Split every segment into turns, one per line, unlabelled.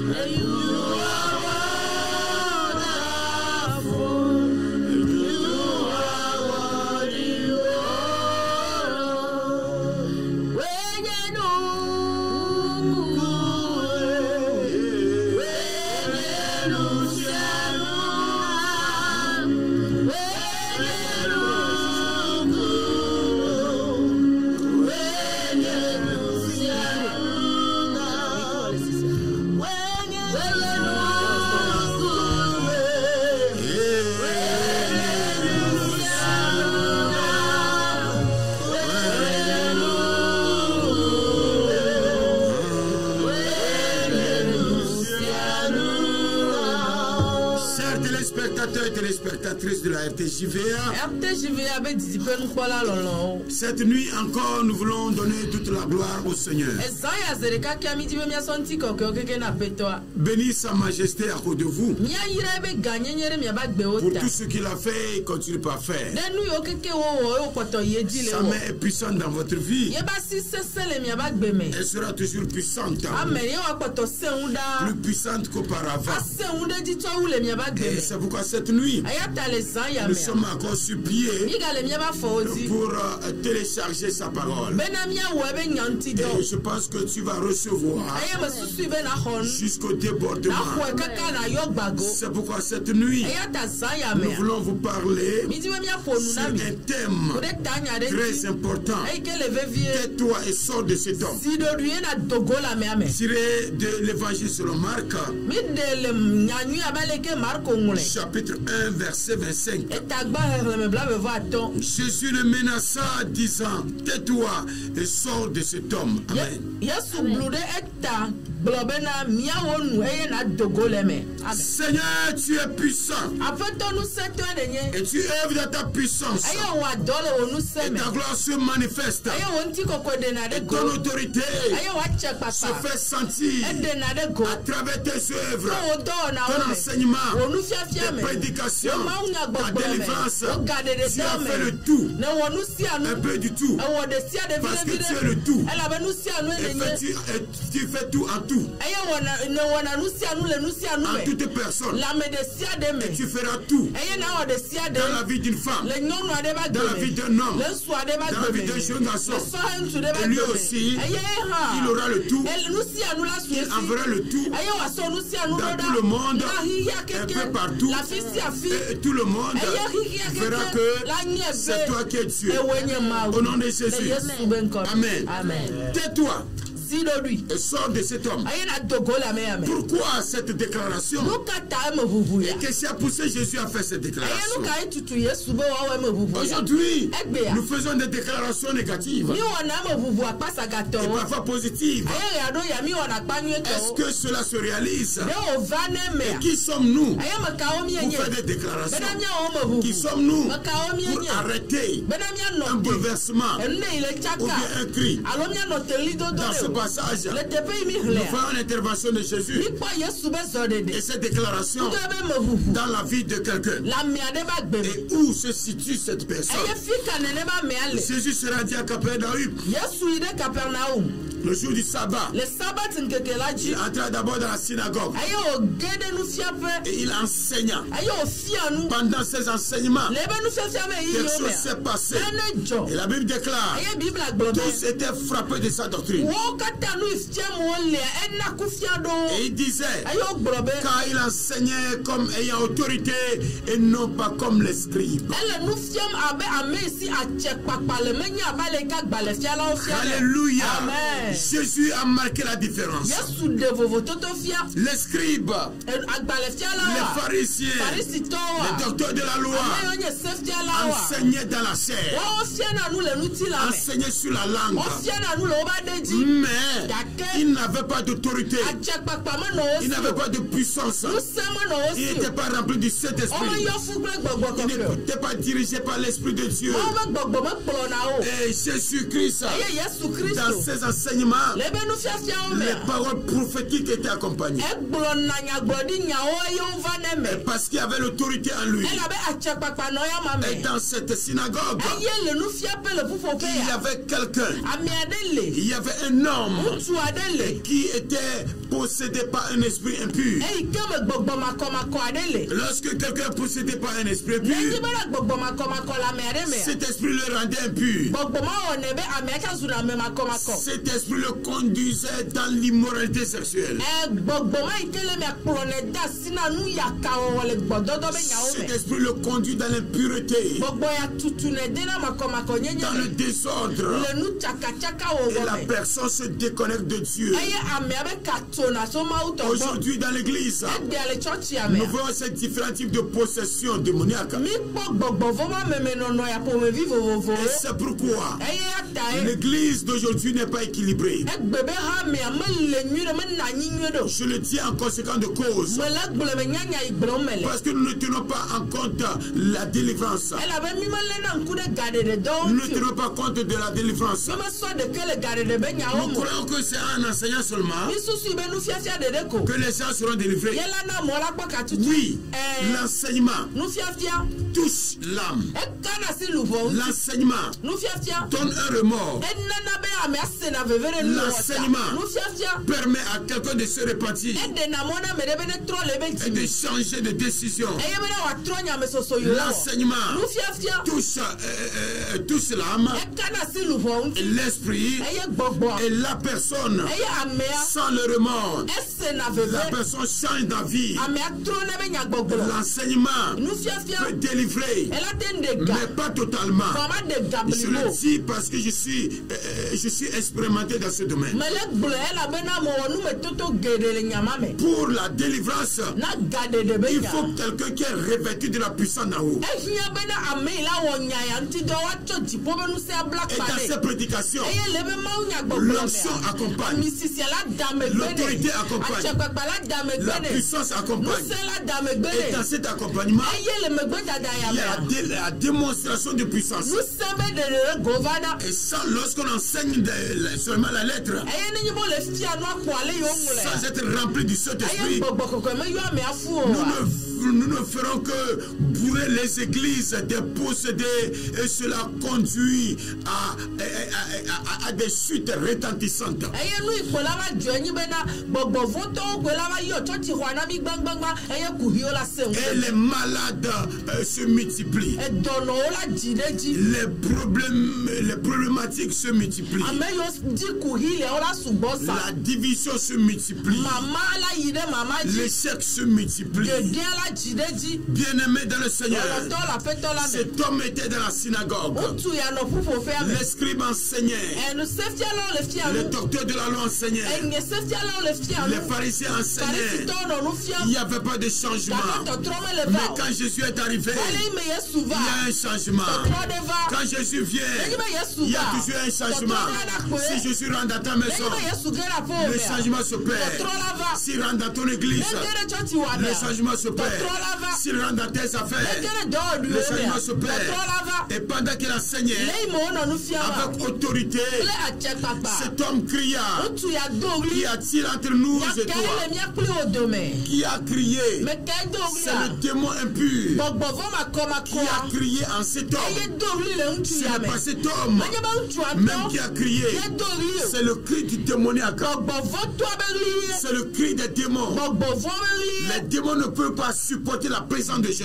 Téléspectatrices de la RTJVA. Cette nuit encore, nous voulons donner toute la gloire au Seigneur. Bénis sa majesté à cause de vous. Pour tout ce qu'il a fait et continue par faire. Sa main est puissante dans votre vie. Elle sera toujours puissante. Plus puissante qu'auparavant. Et c'est pourquoi cette nuit, nous sommes encore suppliés pour télécharger sa parole. Et je pense que tu vas recevoir jusqu'au débordement. C'est pourquoi cette nuit, nous voulons vous parler sur un thème très important. Tais-toi et sors de cet homme. Tiré de l'évangile selon Marc, chapitre 1, verset 25. Jésus le menaça, disant, tais-toi et sors de cet homme. Amen. Seigneur, tu es puissant. Et tu œuvres dans ta puissance. Et ta gloire se manifeste. Et ton autorité se fait sentir à travers tes œuvres, ton enseignement, tes prédications, ta délivrance. Tu as fait le tout. Un peu du tout. Parce que tu es le tout. Et tu fais tout en tout. En toute personne. Et tu feras tout. Dans la vie d'une femme. Dans la vie d'un homme. Dans la vie d'un jeune garçon. Et lui aussi, il aura le tout. Il enverra le tout dans tout le monde, un peu partout. Et tout le monde verra que c'est toi qui es Dieu. Au nom de Jésus. Amen. Tais-toi. Et sort de cet homme. Pourquoi cette déclaration? Et qu'est-ce qui a poussé Jésus à faire cette déclaration? Aujourd'hui, nous faisons des déclarations négatives et parfois positives. Est-ce que cela se réalise? Et qui sommes-nous pour faire des déclarations? Qui sommes-nous pour arrêter un bouleversement ou bien un cri? Dans ce passage, nous faisons l'intervention de Jésus et cette déclaration dans la vie de quelqu'un. Et où se situe cette personne? Jésus se rendit à Capernaum. Le jour du sabbat, il entra d'abord dans la synagogue et il enseigna. Pendant ses enseignements, quelque chose s'est passé. Et la Bible déclare, tous étaient frappés de sa doctrine. Et il disait, car il enseignait comme ayant autorité et non pas comme les scribes. Alléluia. Jésus a marqué la différence. Les scribes, les pharisiens, les docteurs de la loi enseignaient dans la chair, enseignaient sur la langue, mais ils n'avaient pas d'autorité, ils n'avaient pas de puissance, ils n'étaient pas remplis du Saint-Esprit, ils n'étaient pas dirigés par l'Esprit de Dieu. Et Jésus-Christ, dans ses enseignements, les paroles prophétiques étaient accompagnées. Parce qu'il y avait l'autorité en lui. Et dans cette synagogue, il y avait quelqu'un, il y avait un homme qui était possédé par un esprit impur. Lorsque quelqu'un est possédé par un esprit impur, cet esprit le rendait impur. Cet esprit le conduisait dans l'immoralité sexuelle. Cet esprit le conduit dans l'impureté, dans le désordre. Et la personne se déconnecte de Dieu. Aujourd'hui dans l'église, nous voyons ces différents types de possession démoniaque. Et c'est pourquoi l'église d'aujourd'hui n'est pas équilibrée. Je le dis en conséquence de cause. Parce que nous ne tenons pas en compte la délivrance. Nous ne tenons pas compte de la délivrance. Nous croyons que c'est en enseignant seulement que les gens seront délivrés. Oui, l'enseignement touche l'âme. L'enseignement donne un remords. L'enseignement permet à quelqu'un de se repentir et de changer de décision. L'enseignement touche l'âme, l'esprit et la personne. Sans le remords, la personne change d'avis. L'enseignement peut délivrer, mais pas totalement. Je le dis parce que je suis expérimenté dans ce domaine. Pour la délivrance, il faut quelqu'un qui est revêtu de la puissance d'en haut. Et dans ces prédications, l'onction accompagne, l'autorité accompagne, la puissance accompagne. Et dans cet accompagnement, il y a la démonstration de puissance. Et ça, lorsqu'on enseigne seulement la lettre, sans être rempli du Saint-Esprit, nous ne ferons que bourrer les églises des possédés, et cela conduit à des chutes retentissantes. Et les malades se multiplient. Les problématiques se multiplient. La division se multiplie. L'échec se multiplie. Bien-aimé dans le Seigneur, cet homme était dans la synagogue. Les scribes enseignaient, les docteurs de la loi enseignaient, les pharisiens enseignaient. Il n'y avait pas de changement. Mais quand Jésus est arrivé, il y a un changement. Quand Jésus vient, il y a toujours un changement. Si Jésus rentre dans ta maison, le changement s'opère. S'il rentre dans ton église, le changement s'opère. S'il rentre dans tes affaires, le changement s'opère. Et pendant qu'il enseignait avec autorité, cet homme cria: Qu'y a-t-il entre nous et toi? Qui a crié? C'est le démon impur qui a crié en cet homme. Ce n'est pas cet homme même qui a crié. C'est le cri du démoniaque. C'est le cri des démons. Les démons ne peuvent pas supporter la présence de Jésus.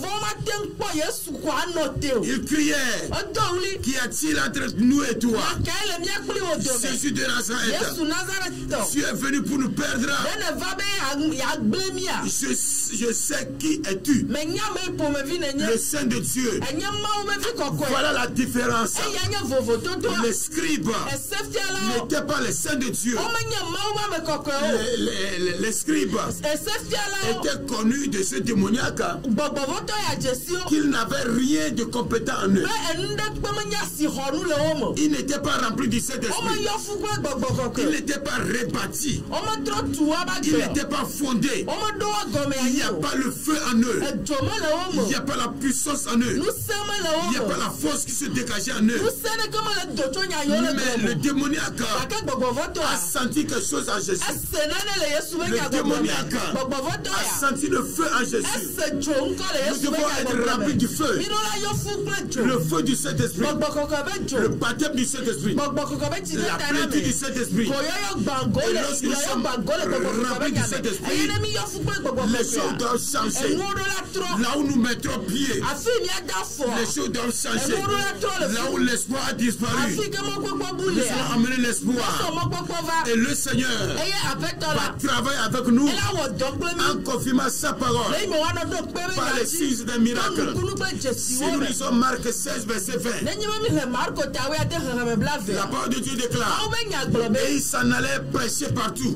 Il criait: Qu'y a-t-il entre nous et toi? Jésus de Nazareth, tu es venu pour nous perdre. Je sais qui es-tu, le Saint de Dieu. Voilà la différence. Les scribes n'étaient pas les saints de Dieu. Les scribes étaient connus de ce démoniaque qu'ils n'avaient rien de compétent en eux. Ils n'étaient pas remplis du Saint-Esprit. Ils n'étaient pas rebâtis. Ils n'étaient pas fondés. Il n'y a pas le feu en eux. Il n'y a pas la puissance en eux. Il n'y a pas la force qui se dégageait en eux. Mais le démoniaque a senti quelque chose en Jésus. Le démoniaque a senti le feu en Jésus, nous devons être remplis du feu. Le feu du Saint-Esprit. Le baptême du Saint-Esprit. La plénitude du Saint-Esprit. Et lorsque nous sommes remplis du Saint-Esprit, les choses doivent changer. Là où nous mettrons pied, les choses doivent changer. Là où l'espoir a disparu, nous allons amener l'espoir. Et le Seigneur va travailler avec nous en confirmant sa parole par les signes des miracles. Si nous lisons Marc 16, verset 20, la parole de Dieu déclare, et il s'en allait prêcher partout.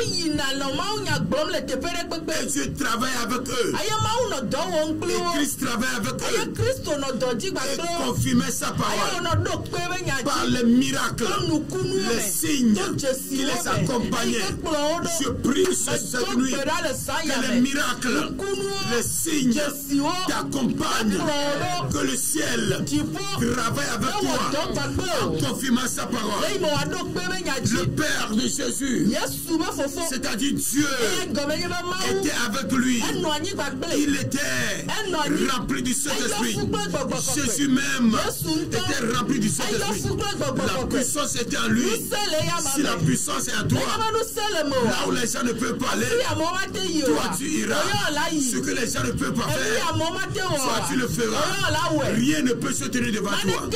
Et Dieu travaille avec eux. Et Christ travaille avec eux. Et confirmait sa parole par les miracles, les signes qui les accompagnaient. Je prie cette nuit que les miracles, les signes t'accompagnent, que le ciel travaille avec toi en confirmant sa parole. Le Père de Jésus, c'est-à-dire Dieu, était avec lui. Il était rempli du Saint-Esprit. Jésus même était rempli du Saint-Esprit. La puissance était en lui. Si la puissance est en toi, là où les gens ne peuvent pas aller, toi tu iras. Ce que les gens ne peuvent pas faire, toi tu le feras. Rien ne peut se tenir devant toi.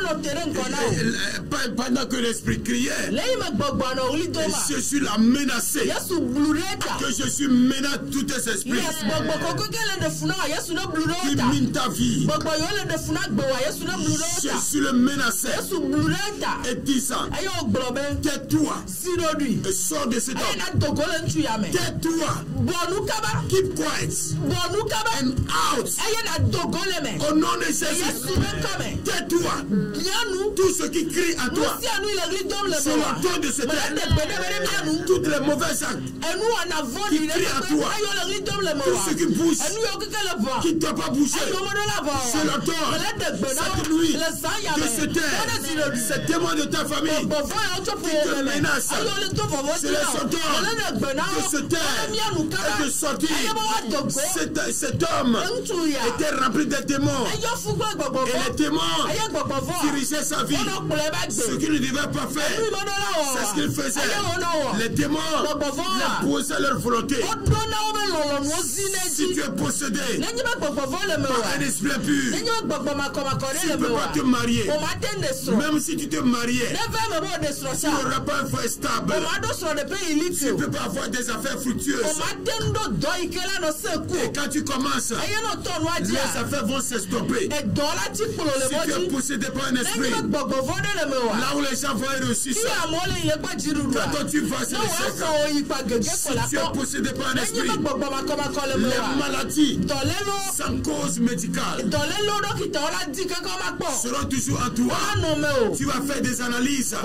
Pendant que l'Esprit criait, Jésus l'a menacé. Que Jésus menace tous tes esprits qui minent ta vie. Jésus le menaçait et disant, tais-toi et sors de cet homme. Tais-toi. Keep quiet and out. Au nom de Jésus, tais-toi. Tout ce qui crie à toi sur le ton de cette terre, toutes les mauvaises actes qui crient à toi, tout ce qui bouge, qui ne doit pas bouger, c'est le ton. Cette nuit, que ces témoins de ta famille qui te menacent, c'est le Satan de se taire et de sortir. Cet homme était rempli de démons. Et les démons dirigeaient sa vie. Ce qu'il ne devait pas faire, c'est ce qu'il faisait. Les démons imposaient leur volonté. Si tu es possédé par un esprit impur, tu ne peux pas te marier. Même si tu te mariais, tu n'auras pas un foyer stable. Tu ne peux pas avoir des affaires fructueuses. Et quand tu commences, les affaires vont s'estopper. Si tu es possédé par un esprit, là où les gens vont réussir ça, quand tu vas, c'est le secret. Si tu es possédé par un esprit, les maladies sans cause médicale seront toujours en toi. Tu vas faire des analyses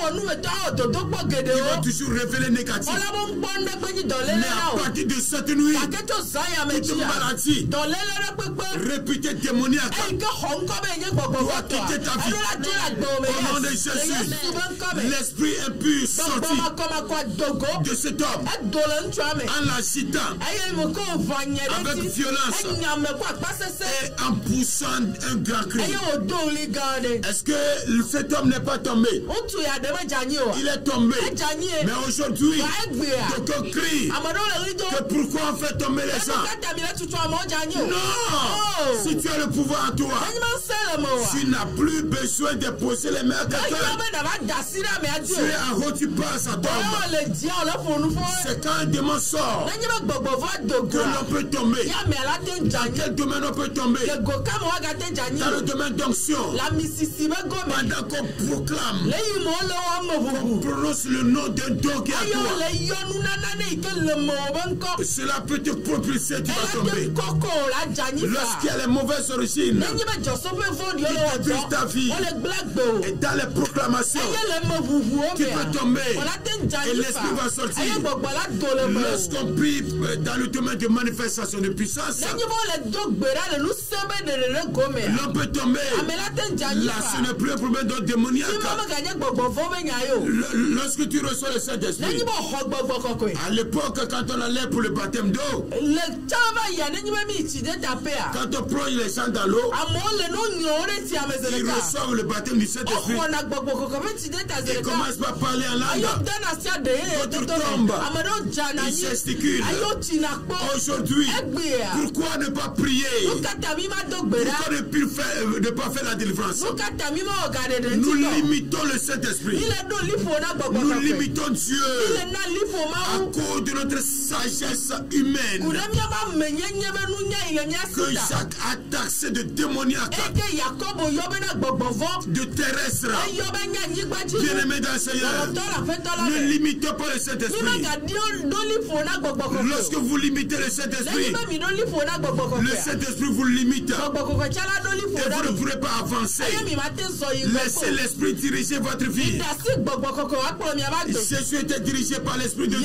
qui vont toujours révéler négatif. Mais à partir de cette nuit, toute maladie réputée démoniaque doit quitter ta vie. Au nom de Jésus, l'esprit impur sorti de cet homme en l'agitant avec violence et en poussant un grand cri. Est-ce que cet homme n'est pas tombé? Il est tombé. Mais aujourd'hui, quelqu'un crie que pourquoi on fait tomber les gens? Non! Si tu as le pouvoir en toi, tu n'as plus besoin de poser les mains à quelqu'un. Tu es en haut, tu passes à tombe. C'est quand un démon sort que l'on peut tomber. Dans quel domaine on peut tomber? Dans le domaine d'onction. Pendant qu'on proclame, on prononce le nom d'un don qui est à toi. Cela peut te propulser, tu vas tomber. Lorsqu'il y a les mauvaises origines qui détruisent ta vie, et dans les proclamations, tu peux tomber et l'esprit va sortir. Lorsqu'on prie dans le domaine de manifestation de puissance, l'on peut tomber. Là, ce n'est plus un problème de démoniaque. Lorsque tu reçois le Saint-Esprit, À l'époque, quand on allait pour le baptême d'eau, quand on plonge les gens dans l'eau, ils reçoivent le baptême du Saint-Esprit. Ils commencent par parler en langue. D'autres tombent. Ils gesticulent. Aujourd'hui, pourquoi ne pas prier? Pourquoi ne pas faire la délivrance? Nous limitons le Saint-Esprit. Nous limitons Dieu à cause de notre sagesse humaine. Que Jacques a taxé de démoniaque, de terrestre. Bien-aimés dans le Seigneur, ne limitez pas le Saint-Esprit. Lorsque vous limitez le Saint-Esprit, le Saint-Esprit vous limite. Et vous ne pourrez pas avancer. Laissez l'Esprit diriger votre vie. Jésus était dirigé par l'Esprit de Dieu.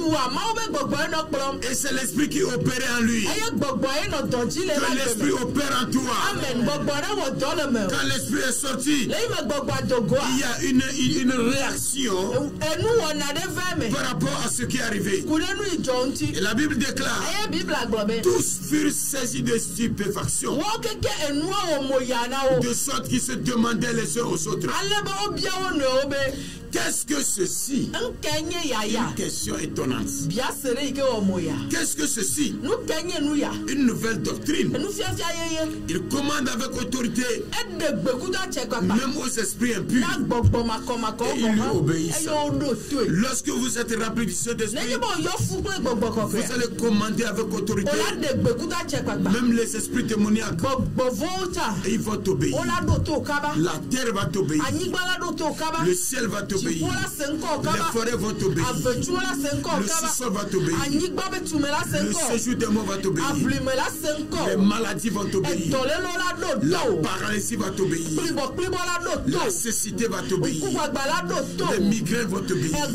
Et c'est l'Esprit qui opérait en lui. Que l'Esprit opère en toi. Quand l'Esprit est sorti, il y a une réaction par rapport à ce qui est arrivé. Et la Bible déclare, tous furent saisis de stupéfaction, de sorte qu'ils se demandaient les uns aux autres, qu'est-ce que ceci? Une question étonnante. Qu'est-ce que ceci? Une nouvelle doctrine. Il commande avec autorité, même aux esprits impurs, et ils lui obéissent. Lorsque vous êtes rempli du Saint-Esprit, vous allez commander avec autorité, même les esprits démoniaques, et ils vont t'obéir. La terre va t'obéir. Le ciel va t'obéir. Les forêts vont t'obéir. Le sous-sol va t'obéir. Le séjour des morts va t'obéir. Les maladies vont t'obéir. La paralysie va t'obéir. La cécité va t'obéir. Les migraines vont t'obéir.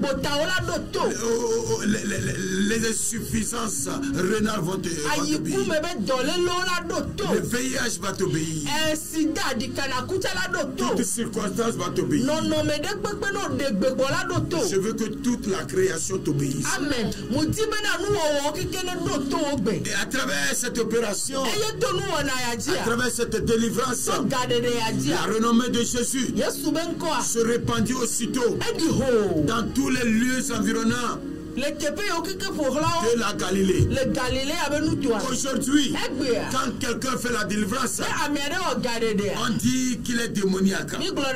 Les insuffisances rénales vont t'obéir. Le VIH va t'obéir. Toutes circonstances vont t'obéir. Je veux que toute la création t'obéisse. Amen. Et à travers cette opération, à travers cette délivrance, la renommée de Jésus se répandit aussitôt dans tous les lieux environnants de la Galilée. Aujourd'hui, quand quelqu'un fait la délivrance, on dit qu'il est démoniaque,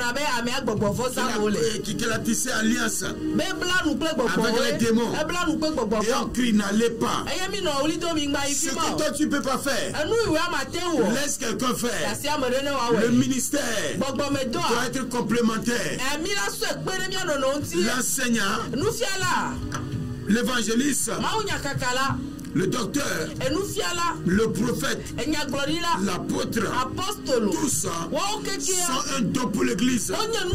qu'il a tissé alliance avec les démons, et on crie n'allez pas. Ce que toi tu ne peux pas faire, laisse quelqu'un faire. Le ministère doit être complémentaire. L'enseignant, l'évangéliste, le docteur, le prophète, l'apôtre, tous sont un don pour l'église.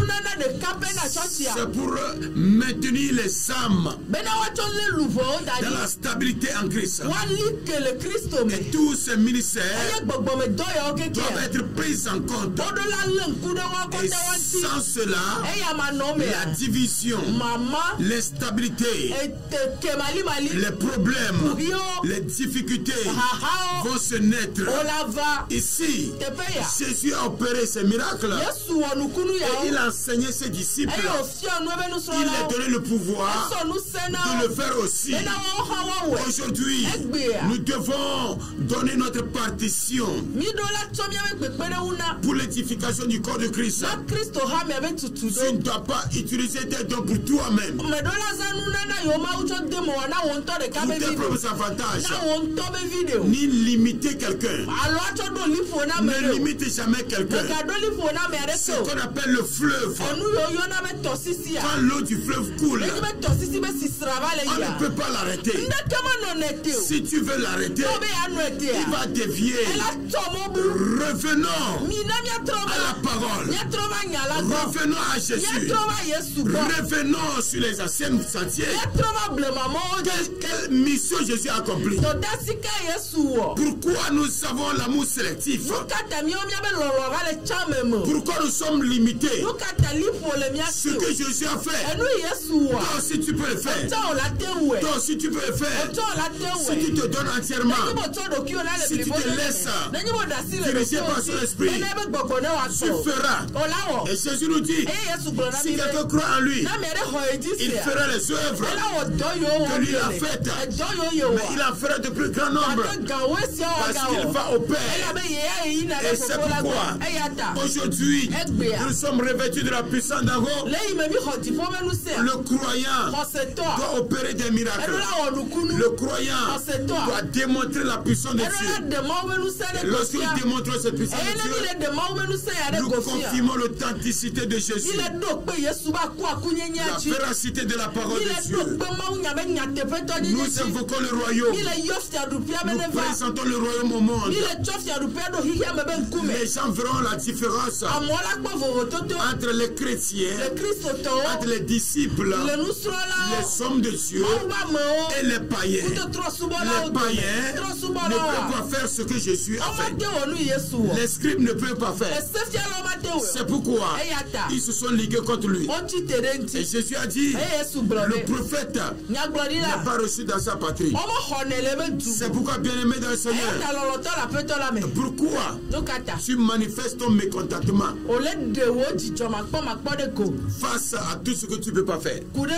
C'est pour maintenir les âmes dans la stabilité en Christ. Et tous ces ministères doivent être pris en compte. Et sans cela, la division, l'instabilité, les problèmes, les difficultés vont se naître. Ici, Jésus a opéré ces miracles et il a enseigné ses disciples. Il a donné le pouvoir de le faire aussi. Aujourd'hui, nous devons donner notre partition pour l'édification du corps de Christ. Tu ne dois pas utiliser tes dons pour toi-même, pour tes propres avantages, ni limiter quelqu'un. Ne limite jamais quelqu'un. Ce qu'on appelle le fleuve, quand l'eau du fleuve coule, on ne peut pas l'arrêter. Si tu veux l'arrêter, il va dévier. Revenons à la parole. Revenons à Jésus. Revenons sur les anciens sentiers. Quelle mission Jésus a accompli. Pourquoi nous avons l'amour sélectif? Pourquoi nous sommes limités? Ce que Jésus a fait, toi aussi tu peux le faire. Toi aussi tu peux le faire. Si tu te donnes entièrement, si tu te laisses diriger par son esprit, tu feras. Et Jésus nous dit, si quelqu'un croit en lui, il fera les œuvres que lui a faites. Mais il en fera de plus grand nombre parce qu'il va au Père. Et c'est pourquoi aujourd'hui nous sommes revêtus de la puissance d'en haut. Le croyant doit opérer des miracles. Le croyant doit démontrer la puissance de Dieu. Et lorsqu'il démontre cette puissance de Dieu, nous confirmons l'authenticité de Jésus, la véracité de la parole de Dieu. Nous invoquons le royaume. Nous présentons le royaume au monde. Les gens verront la différence entre les chrétiens, entre les disciples, les hommes de Dieu et les païens. Les païens ne peuvent pas faire ce que Jésus a fait. Les scribes ne peuvent pas faire. C'est pourquoi ils se sont ligués contre lui. Et Jésus a dit, le prophète n'a pas reçu dans sa patrie. C'est pourquoi, bien-aimé dans le Seigneur, pourquoi tu manifestes ton mécontentement face à tout ce que tu ne peux pas faire? Pour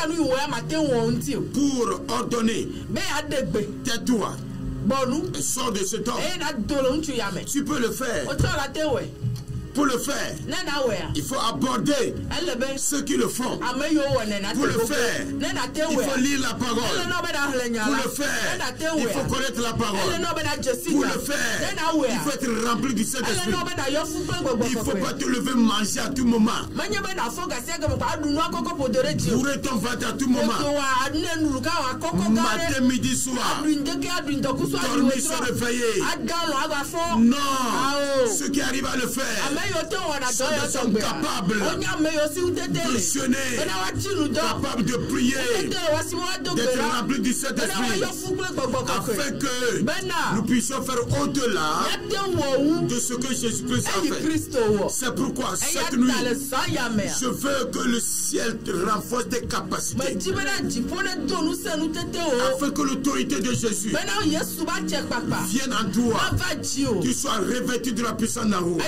ordonner, tais-toi et sors de ce temps. Tu peux le faire. Pour le faire, il faut aborder ceux qui le font. Pour le faire, il faut lire la parole. Pour le faire, il faut connaître la parole. Pour le faire, il faut être rempli du Saint-Esprit. Il ne faut pas te lever manger à tout moment. Bourrer ton ventre à tout moment. Matin, midi, soir. Dormir se réveiller. Non. Ceux qui arrivent à le faire sont capables d'auditionner, capables de prier, d'être remplis du Saint-Esprit, afin que nous puissions faire au-delà de ce que Jésus-Christ a fait. C'est pourquoi cette nuit, je veux que le ciel te renforce tes capacités, afin que l'autorité de Jésus vienne en toi, tu sois revêtu de la puissance d'en haut.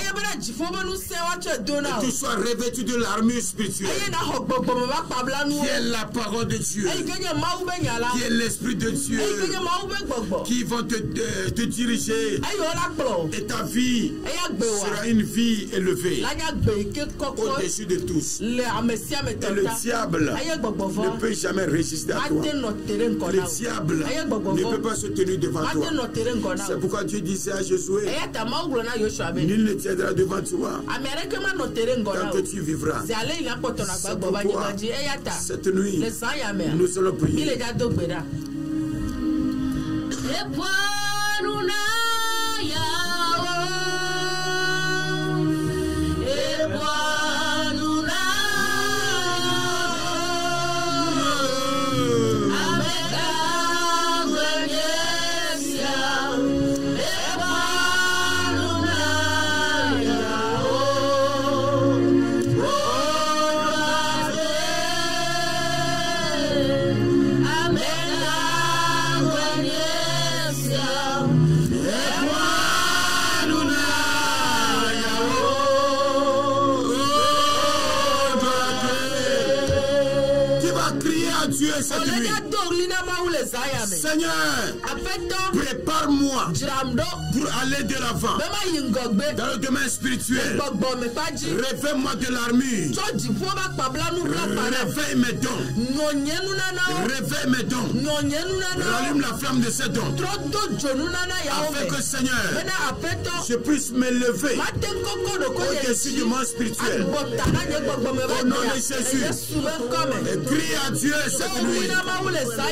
Et tu sois revêtu de l'armure spirituelle qui est la parole de Dieu, qui est l'Esprit de Dieu, qui vont te diriger, et ta vie sera une vie élevée au-dessus de tous. Et le diable ne peut jamais résister à toi. Le diable ne peut pas se tenir devant toi. C'est pourquoi Dieu disait à Josué, nul ne tiendra devant toi tant que tu vivras. C'est pourquoi cette nuit nous allons prier. Seigneur, prépare-moi pour aller de l'avant dans le domaine spirituel. Réveille-moi de l'armure. Réveille mes dons. Réveille mes dons. Rallume la flamme de ces dons, afin que, Seigneur, je puisse me lever au-dessus du monde spirituel. Au nom de Jésus, et crie à Dieu cette nuit.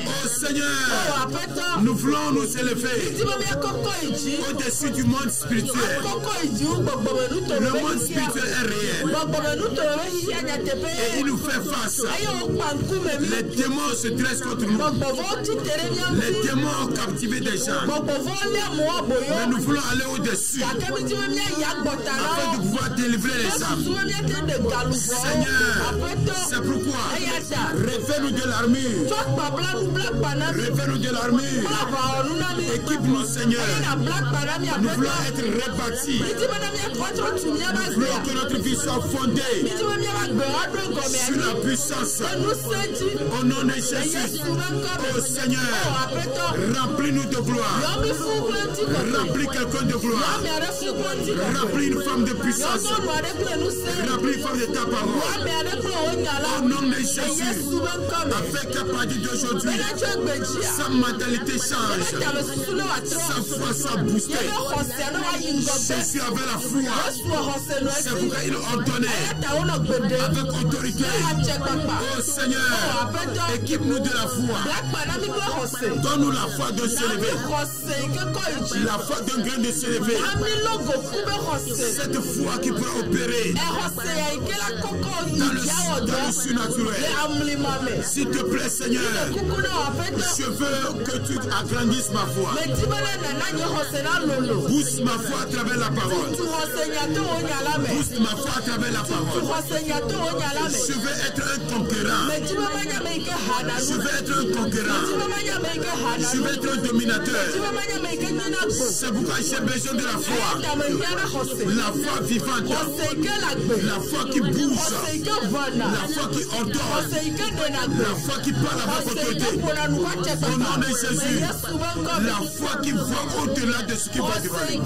Oh Seigneur, nous voulons nous élever au-dessus du monde spirituel. Le monde spirituel est réel. Et il nous fait face. Les démons se dressent contre nous. Les démons ont captivé des gens. Mais nous voulons aller au-dessus afin de pouvoir délivrer les âmes. Seigneur, c'est pourquoi revêt-nous de l'armure. Revêt-nous de l'armure. Équipe-nous, Seigneur. Nous voulons être rebâtis. Nous voulons que notre vie soit fondée sur la puissance. Au nom de Jésus. Oh Seigneur, remplis-nous de gloire. Remplis quelqu'un de gloire. Remplis une femme de puissance. Remplis une femme de ta parole. Au nom de Jésus. Avec à partir d'aujourd'hui, sa mentalité change. Sa foi soit boostée. Jésus avait la foi. C'est pourquoi il ordonnait avec autorité. Oh Seigneur, équipe-nous de la foi. Donne-nous la foi de s'élever. La foi d'un grain de s'élever. Cette foi qui pourra opérer dans le surnaturel. S'il te plaît, Seigneur, je veux que tu agrandisses ma foi. Booste ma foi à travers la parole. Booste ma foi à travers la parole. Je veux être un conquérant. Je veux être un conquérant. Je veux être un dominateur. C'est pourquoi j'ai besoin de la foi. La foi vivante. La foi qui bouge. La foi qui ordonne. La foi qui parle avec autorité. Au nom de Jésus. La foi qui voit au-delà de ce qui va devenir.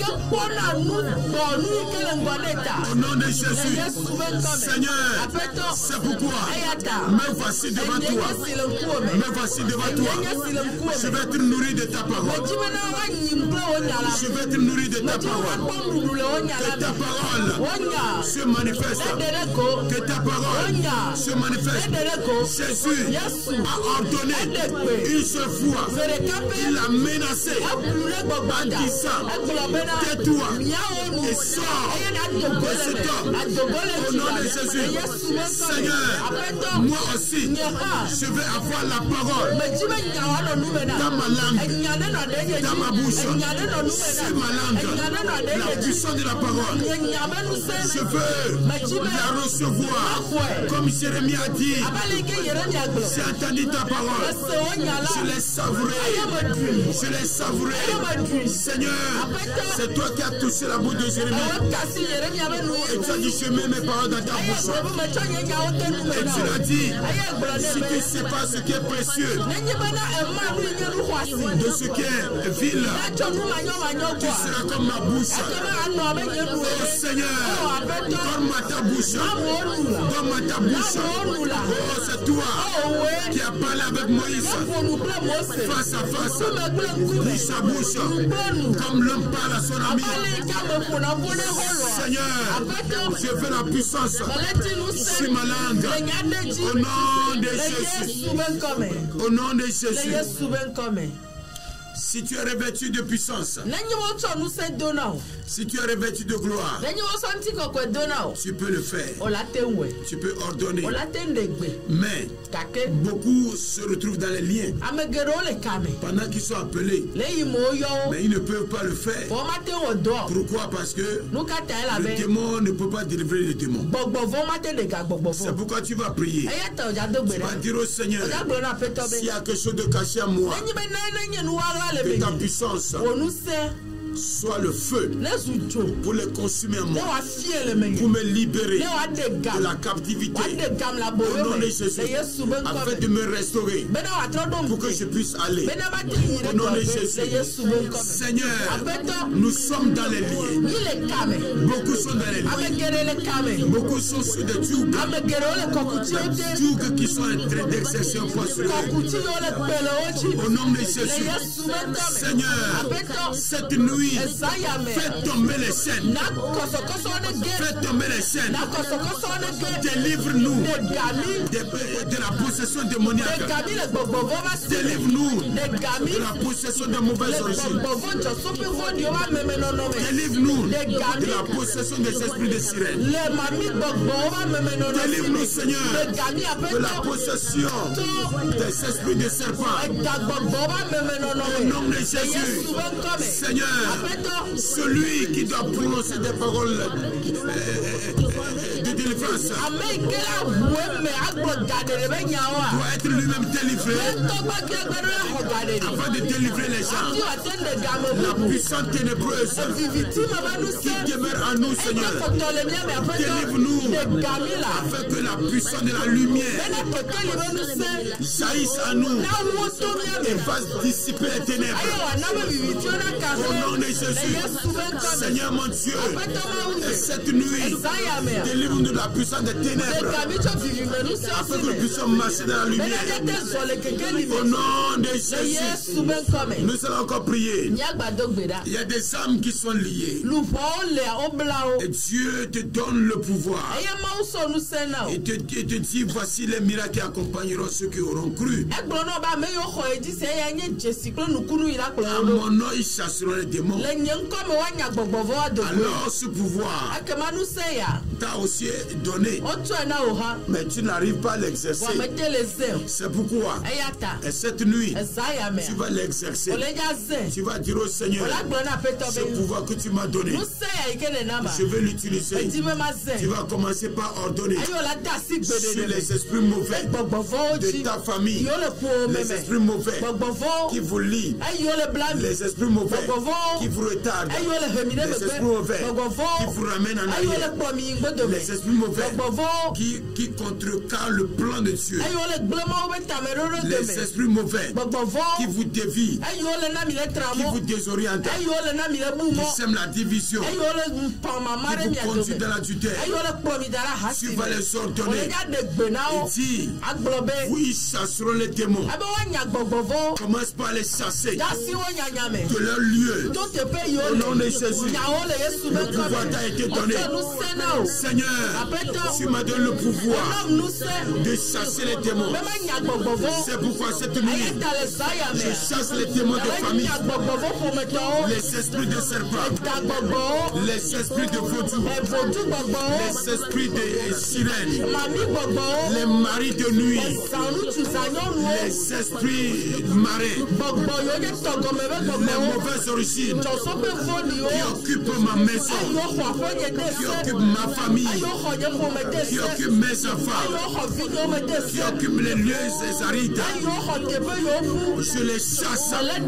Au nom de Jésus. Seigneur, c'est pourquoi me voici devant toi. Me voici devant toi. Je vais être nourri de ta parole. Je vais être nourri de ta parole. Que ta parole se manifeste. Que ta parole se manifeste. Jésus a ordonné une seule fois. Il a menacé en disant tais-toi et sors de cet homme. Au nom de Jésus. Seigneur, moi aussi, je vais avoir la parole dans ma langue, dans ma bouche, sur ma langue, la puissance de la parole. Je veux la recevoir. Comme Jérémie a dit, j'ai entendu ta parole. Je l'ai savouré. Je l'ai savouré. Seigneur, c'est toi qui as touché la bouche de Jérémie. Et tu as dit, je mets mes paroles dans ta bouche. Et tu l'as dit, si tu ne sais pas ce qui est précieux, de ce qui est vil, tu seras comme ma bouche. Oh Seigneur, donne-moi ta bouche. Donne-moi ta bouche. Oh, c'est toi qui as parlé avec Moïse face à face. Lis sa bouche comme l'homme parle à son ami. Seigneur, je veux la puissance sur ma langue. Au nom de Jésus. Au nom de Jésus. Si tu es revêtu de puissance, si tu es revêtu de gloire, tu peux le faire. Tu peux ordonner. Mais beaucoup se retrouvent dans les liens pendant qu'ils sont appelés. Mais ils ne peuvent pas le faire. Pourquoi? Parce que le démon ne peut pas délivrer le démon. C'est pourquoi tu vas prier. Tu vas dire au Seigneur, s'il y a quelque chose de caché à moi, que ta puissance soit le feu pour les consumer en moi, pour me libérer de la captivité au nom de Jésus, afin de me restaurer pour que je puisse aller au nom de Jésus. Seigneur, nous sommes dans les liens. Beaucoup sont dans les liens. Beaucoup sont sur des tubes. Des tubes qui sont en train d'exercer un poids sur eux. Au nom de Jésus. Seigneur, cette nuit nuit, fais tomber les chaînes. Fais tomber les chaînes. Délivre-nous de la possession démoniaque. Délivre-nous de la possession de mauvaises origines. Délivre-nous de la possession des esprits de sirène. Délivre-nous, Seigneur, de la possession des esprits de serpents. Au nom de Jésus, Seigneur, celui qui doit prononcer des paroles de délivrance doit être lui-même délivré afin de délivrer les gens. La puissance ténébreuse qui demeure en nous, Seigneur, délivre-nous afin que la puissance de la lumière jaillisse en nous et fasse dissiper les ténèbres. Au nom de Jésus, Seigneur mon Dieu, cette nuit, délivre-nous de la puissance des ténèbres afin que nous puissions marcher dans la lumière. Au nom de Jésus, nous allons encore prier. Il y a des âmes qui sont liées. Et Dieu te donne le pouvoir. Et te dit, voici les miracles qui accompagneront ceux qui auront cru. À mon nom, ils chasseront les démons. Alors ce pouvoir t'a aussi donné, mais tu n'arrives pas à l'exercer. C'est pourquoi, et cette nuit, tu vas l'exercer. Tu vas dire au Seigneur, ce pouvoir que tu m'as donné, je vais l'utiliser. Tu vas commencer par ordonner sur les esprits mauvais de ta famille, les esprits mauvais qui vous lient, les esprits mauvais qui vous retardent, les esprits mauvais qui vous ramènent en arrière, les esprits mauvais qui contrecarrent le plan de Dieu, les esprits mauvais qui vous dévient, qui vous désorientent, qui sèment la division, qui vous conduisent dans l'adultère. Tu vas les ordonner et dire, oui, chasseront les démons. Commence par les chasser de leur lieu. Au nom de Jésus, le pouvoir t'a été donné. Seigneur, tu m'as donné le pouvoir de chasser les démons. C'est pourquoi cette nuit, je chasse les démons de famille, les esprits de serpents, les esprits de vaudou, les esprits de sirènes, les maris de nuit, les esprits marins, les mauvaises origines qui occupent ma maison, qui occupent ma famille, qui occupent mes enfants, qui occupent les lieux arides. Je les chasse,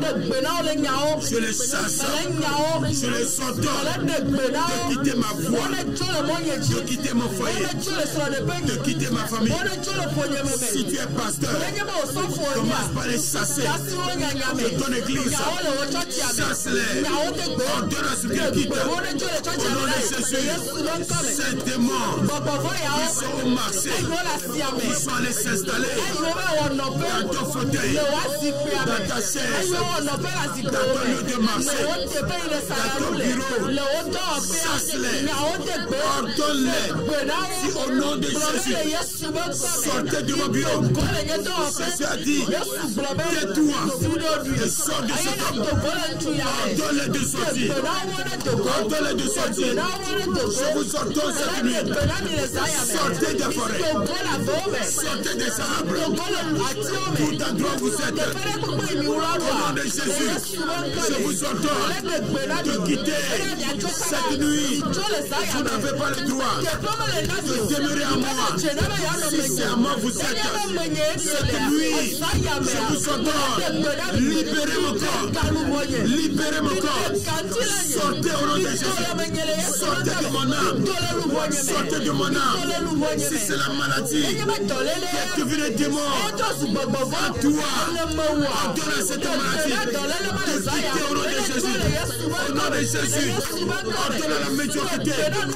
je les chasse, je les ordonne de quitter ma voie, de quitter mon foyer, de quitter ma famille. Si tu es pasteur, commence par les chasser de ton église. Chasse-les, ordonne à ce qu'ils quittent. Au nom de Jésus, ces démons qui sont au marché, qui sont allés s'installer dans ton fauteuil, dans ta chaise, dans ton lieu de marché, dans ton bureau, chasse-les, ordonne-les. Si au nom de Jésus, sortez de mon bureau. Jésus a dit, tais-toi et sors de cet homme. Ordonne-les de sortir. Ordonne-les de sortir. Je vous ordonne cette nuit. Sortez des forêts. Sortez des arbres. Tout endroit où vous êtes. Au nom de Jésus, je vous ordonne de quitter cette nuit. Vous n'avez pas le droit de demeurer à moi. Si c'est à moi vous êtes, cette nuit, je vous ordonne, libérez mon corps. Libérez mon corps. Sortez au nom de Jésus. Sortez de mon âme. Sortez de mon âme, si c'est la maladie qui est devenue un démon en toi, ordonne à cette maladie de quitter au nom de Jésus. Au nom de Jésus, ordonne à la médiocrité,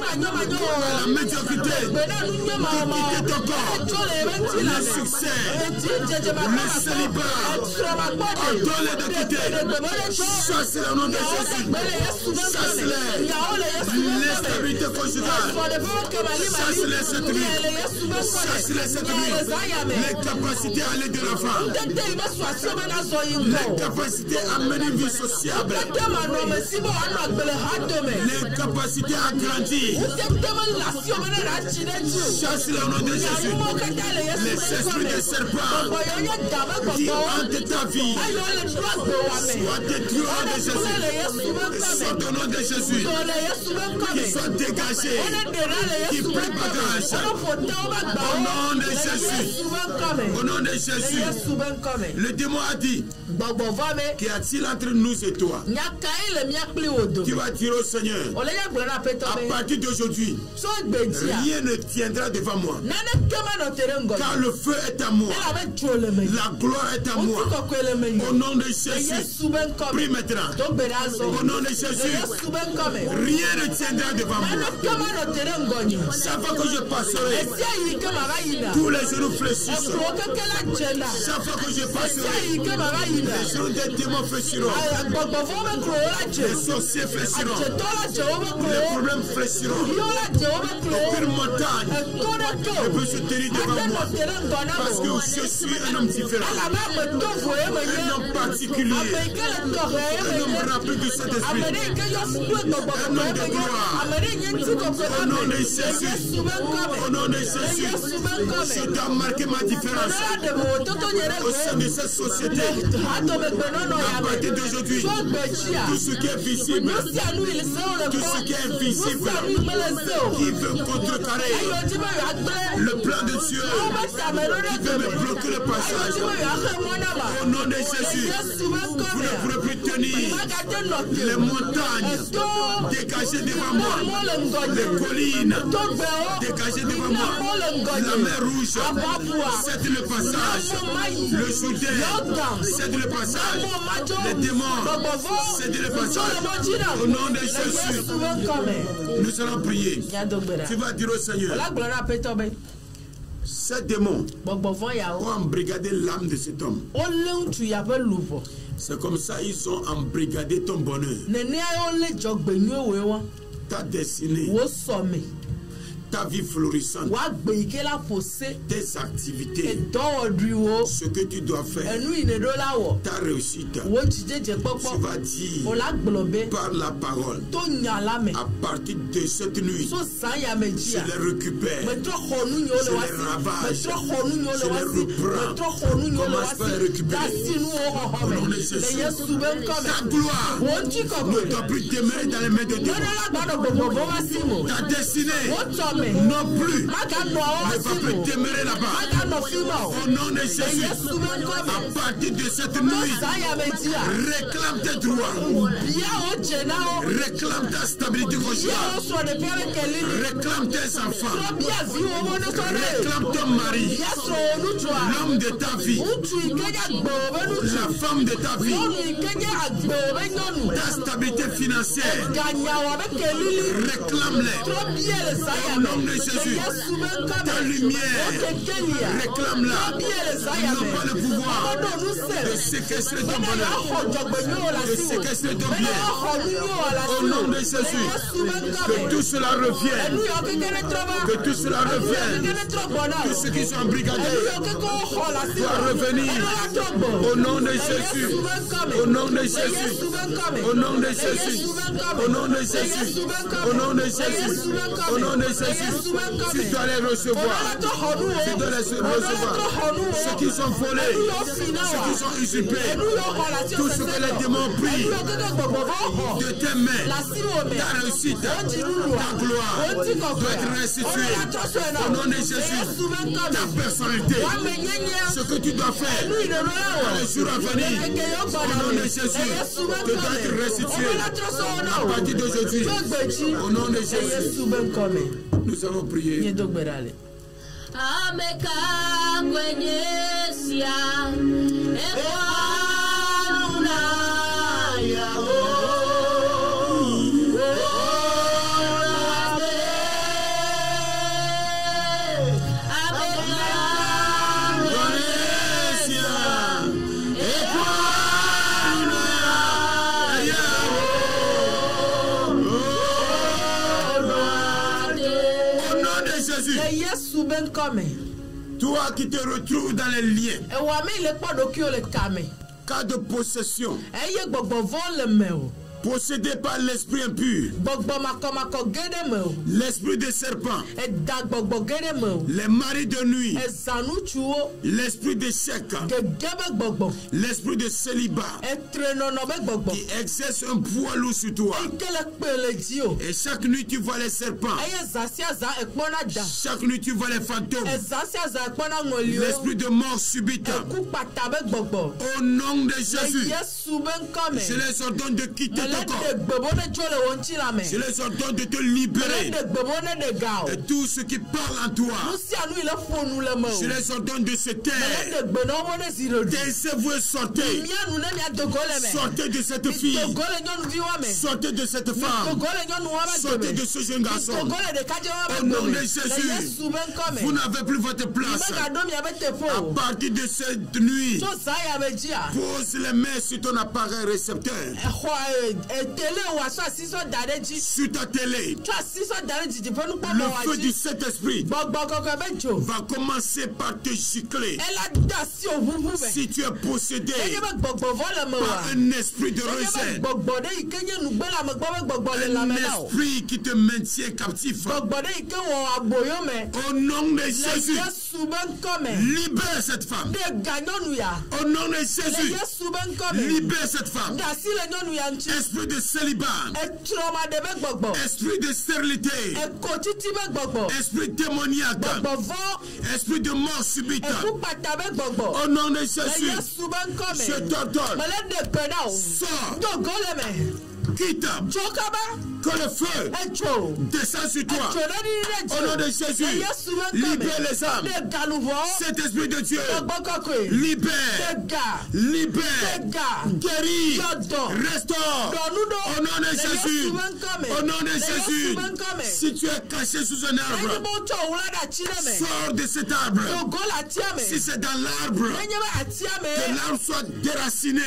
de quitter ton corps, le succès, le célibat, ordonne de quitter. Chasse-les au nom de Jésus. Chasse-les. L'instabilité conjugale. Chasse-les cette nuit. Chasse-les cette nuit. Les capacités à aller de l'enfant. Les capacités à mener une vie sociable. Les capacités à grandir. Chasse-les au nom de Jésus. Les esprits des serpents qui hantent ta vie soient détruits au nom de Jésus. Sont au nom de Jésus. Qui sont dégagés. Qui prennent bagage. Au nom de Jésus. Au nom de Jésus. Le démon a dit: qu'y a-t-il entre nous et toi? Tu vas dire au Seigneur: à partir d'aujourd'hui, rien ne tiendra devant moi. Car le feu est à moi. La gloire est à moi. Au nom de Jésus. Prie maintenant. Au nom de Jésus. Rien ne tiendra devant moi. Chaque fois que je passerai, tous les genoux fléchissent. Chaque fois que je passerai, les genoux des démons fléchiront. Les sorciers fléchiront. Les problèmes fléchiront. Aucune montagne ne peut se tenir devant moi. Parce que je suis un homme différent. Un homme particulier. Un homme rempli du Saint-Esprit. Un homme de gloire. Au nom de Jésus. Au nom de Jésus. Je dois marquer ma différence au sein de cette société. À partir d'aujourd'hui, tout ce qui est visible, tout ce qui est invisible, qui veut contrecarrer le plan de Dieu, qui veut me bloquer le passage, au nom de Jésus, vous ne pourrez plus tenir les montagnes dégagées devant moi, les collines dégagées devant moi, la mer rouge, cède le passage, le Jourdain, cède le passage, les démons, cède le passage, au nom de Jésus. Nous allons prier. Tu vas dire au Seigneur: ces démons ont embrigadé l'âme de cet homme. C'est comme ça ils ont embrigadé ton bonheur, ta destinée, ta vie florissante, tes activités, ce que tu dois faire, ta réussite. Tu vas dire par la parole, à partir de cette nuit, je les récupère, je les ravage, je les reprends. Commence par les récupérer. Au nom de Jésus, ta gloire ne doit plus demeurer dans les mains de Dieu. Ta destinée non plus ne va plus demeurer là-bas. Au nom de Jésus, à partir de cette nuit, réclame tes droits, réclame ta stabilité conjugale, réclame tes enfants, réclame ton mari, l'homme de ta vie, la femme de ta vie, ta stabilité financière, réclame-les. Au nom de Jésus, ta lumière, réclame-la. Ils n'ont pas le pouvoir de séquestrer ton bonheur, de séquestrer ton bien. Au nom de Jésus, que tout cela revienne, que tout cela revienne. Tous ceux qui sont embrigadés doivent revenir. Au nom de Jésus, au nom de Jésus, au nom de Jésus, au nom de Jésus, au nom de Jésus, au nom de Jésus. Tu dois les recevoir. Tu dois les recevoir. Ceux qui sont volés, ceux qui sont usurpés, tout ce que les démons prient de tes mains, ta réussite, ta gloire doit être restituée. Au nom de Jésus, ta personnalité, ce que tu dois faire dans les jours à venir, au nom de Jésus, te doit être restitué. À partir d'aujourd'hui, au nom de Jésus. Nous avons prié. Toi qui te retrouves dans les liens, cas de possession, possédé par l'esprit impur, l'esprit des serpents, les maris de nuit, l'esprit d'échec, l'esprit de célibat qui exerce un poids lourd sur toi. Et chaque nuit tu vois les serpents, chaque nuit tu vois les fantômes, l'esprit de mort subite. Au nom de Jésus, je les ordonne de quitter ton corps. Je les ordonne de te libérer de tout ce qui parle en toi. Je les ordonne de se taire. Taisez-vous et sortez. Sortez de cette fille. Sortez de cette femme. Sortez de ce jeune garçon. Au nom de Jésus, vous n'avez plus votre place. À partir de cette nuit, pose les mains sur ton appareil récepteur. Sur ta télé, le feu du Saint-Esprit va commencer par te gicler. Si tu es possédé par un esprit de rejet, un esprit qui te maintient captif, au nom de Jésus, libère cette femme. Au nom de Jésus, libère cette femme. Esprit de célibat, esprit de stérilité, esprit démoniaque, esprit de mort subite, au nom de Jésus, je t'ordonne, sors, quitte, que le feu descend sur toi. Au nom de Jésus, libère les âmes. Cet esprit de Dieu, libère, guéris, restaure. Au nom de Jésus, au nom de Jésus, si tu es caché sous un arbre, sors de cet arbre. Si c'est dans l'arbre, que l'arbre soit déraciné.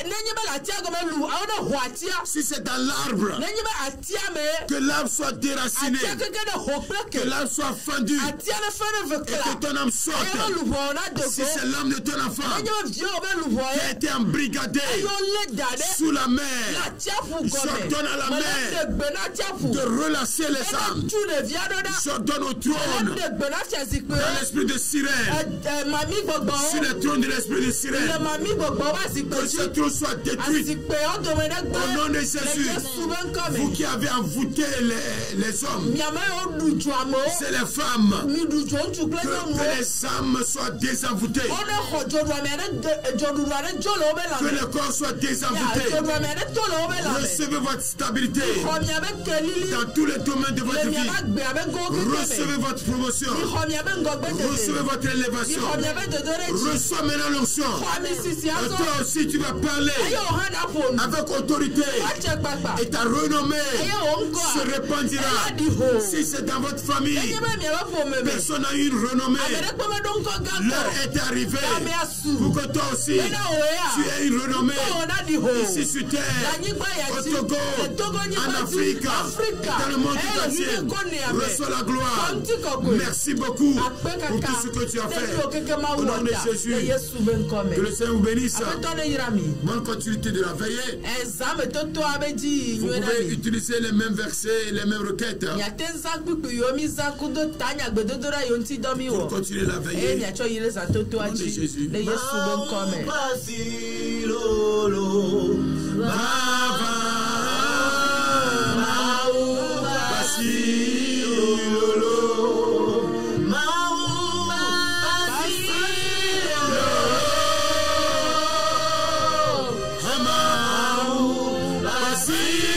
Si c'est dans l'arbre, que l'arbre soit déraciné, que l'arbre soit fendu, et que ton âme sorte. Si c'est l'âme de ton enfant qui a été embrigadé sous la mer, j'ordonne à la mer de relâcher les âmes. J'ordonne au trône, dans l'esprit de sirène, sur le trône de l'esprit de sirène, que ce trône soit détruit. Au nom de Jésus, vous qui avez envoûté les hommes, c'est les femmes, que les âmes soient désenvoûtées, que le corps soit désenvoûté. Recevez votre stabilité dans tous les domaines de votre vie. Recevez votre promotion, recevez votre élévation. Reçois maintenant l'onction. Toi aussi tu vas parler avec autorité et ta renommée se répandira. Si c'est dans votre famille, personne n'a eu une renommée, l'heure est arrivée pour que toi aussi tu aies une renommée ici sur terre, au Togo, en Afrique, dans le monde entier. Reçois la gloire. Merci beaucoup pour tout ce que tu as fait. Au nom de Jésus, que le Seigneur vous bénisse. Bonne continuité de la veillée. Vous pouvez utiliser les mêmes versets et les mêmes requêtes pour continuer la veillée. Au nom de Jésus. See